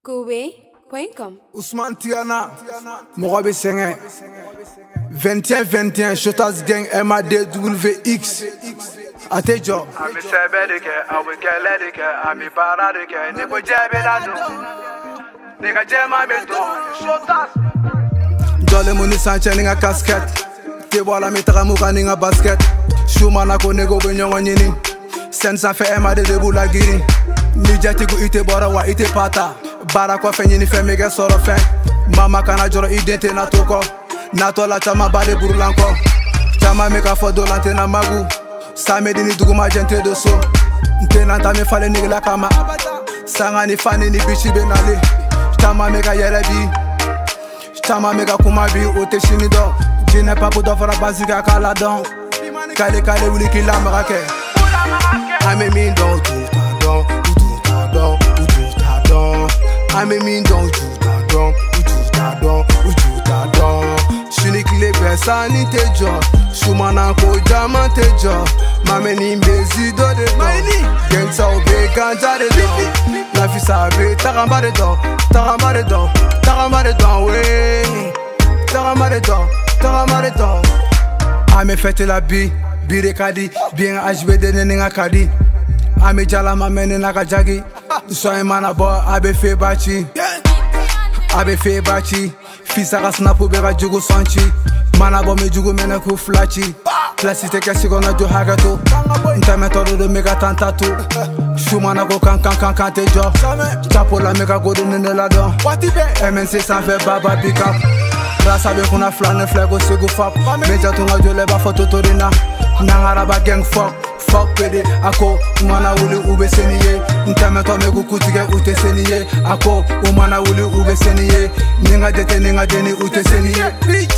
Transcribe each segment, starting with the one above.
KOWBEY.com. Ousmane Tiana, Morabe Sengé, 21-21, Shotas Gang, MADWX. Atejo. Ami sebedike, awi keledike, ami paradike, nipo jebe lado, nika jema beto, Shotas. Jole muni sanche ninga casquette, te wala mitaka muka ninga basket. Shumana ko nego benyongo nyini, sensa fe MAD de bula giri. Nijati ku ite bora wa ite pata, bara kwa fe nyini fe mege soro fe. Mama kana joro idente na toko, nato la chama bade burulanko. Chama meka fodo lante na magu. Samedi ni duguma gente doso Ntena ta me fale nigga la kama Sanga ni fani ni bichi benale Tama mega yere bi Tama mega kuma bi ote shini do Jine papu do fara bazika kala don Kale kale wuli ki la marake Ame min don ujuta don Ujuta don Ujuta don Ame min don ujuta don Ujuta don Ujuta don Shini kile besa ni tejo Shumana ko jama tejo Mame ni mbezi do de don Gangsta obe ganja de don La fi sabe Takamba de don Takamba de don Takamba de don we Takamba de don Takamba de don Ame fete la bi Bire kadi Bien HB de nenga kadi Ame jala mame nena jagi Soye mana bo abe fe bachi Abe fe bachi Fisa ka snapu bega jugu sanchi Mana bo me jugu mena ku flachi Plasite kasi kona jo hagato Ntame toro do mega tantatu Shumana ko kan te jo Chapo la mega go de nene la don MNC san fe baba pick up Rasa be kuna flane flego segu fap Meja tunga jo leba foto torina Nangara ba gang fuck pede Ako umana wuli ube seniye Ntame to megu kutige ute seniye Ako umana wuli ube seniye Ninga dete ninga deni ute seniye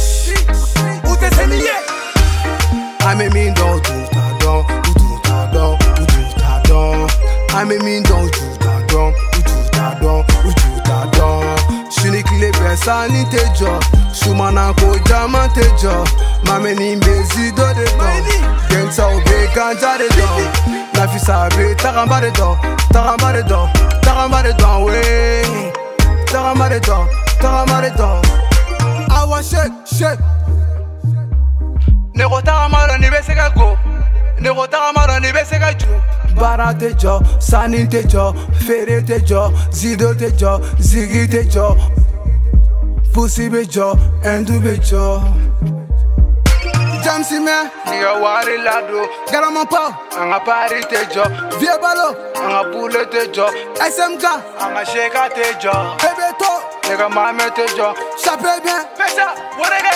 Ute seniye Ame min don ujuta don Ujuta don Ujuta don Ame min don ujuta don Ujuta don Ujuta don Shini kile besa ni tejo Shumana ko jama tejo Mame ni mbezi do de don Gangsta obe ganja de don La fi sabe Takamba de don Takamba de don Takamba de don we Takamba de don Takamba de don Awa shake Nego tagamaro ni beseka go, nego tagamaro ni beseka ju. Bara tejo, sani tejo, fere tejo, zido tejo, zigi tejo, pussy bejo, endu bejo. Jamsi me, Niga wari lado, garama pa, anga pari tejo, vie balo, anga pule tejo, SMK, anga sheka tejo, bebeto, niga mame tejo, chape bien, pesa, waraga,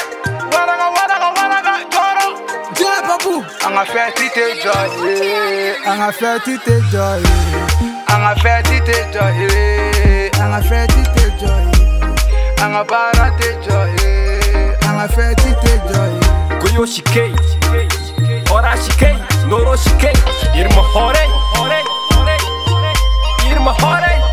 joro, Dieu papu, anga feti tejo, anga feti tejo, anga feti tejo, anga feti tejo, anga bara tejo, anga feti tejo. Goyo shikei, ora shikei, noro shikei, irma hore, irma hore.